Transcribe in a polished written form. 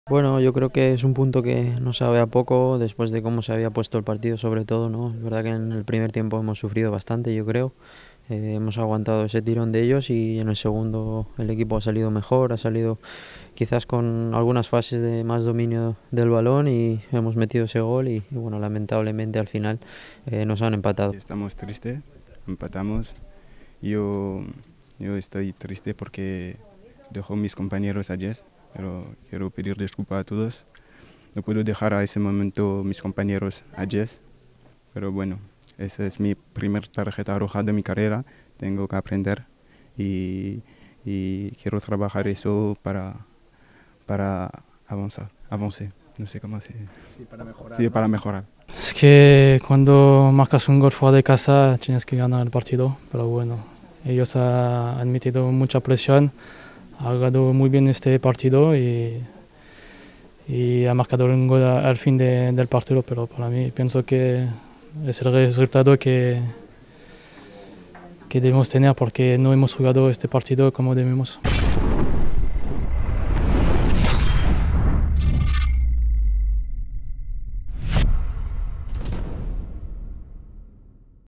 Bueno, yo creo que es un punto que nos sabe a poco después de cómo se había puesto el partido, sobre todo, ¿no? Es verdad que en el primer tiempo hemos sufrido bastante, yo creo. Hemos aguantado ese tirón de ellos y en el segundo el equipo ha salido mejor, ha salido quizás con algunas fases de más dominio del balón y hemos metido ese gol y bueno, lamentablemente al final nos han empatado. Estamos tristes, empatamos. Yo, yo estoy triste porque dejo a mis compañeros ayer, pero quiero pedir disculpas a todos. No puedo dejar a ese momento mis compañeros ayer, pero bueno, esa es mi primera tarjeta roja de mi carrera. Tengo que aprender y, y quiero trabajar eso para avanzar. No sé cómo se... Sí, para mejorar, Sí, ¿no? para mejorar. Es que cuando marcas un gol fuera de casa tienes que ganar el partido, pero bueno, ellos han metido mucha presión, han ganado muy bien este partido y ha marcado un gol al fin del partido, pero para mí pienso que es el resultado que debemos tener porque no hemos jugado este partido como debemos.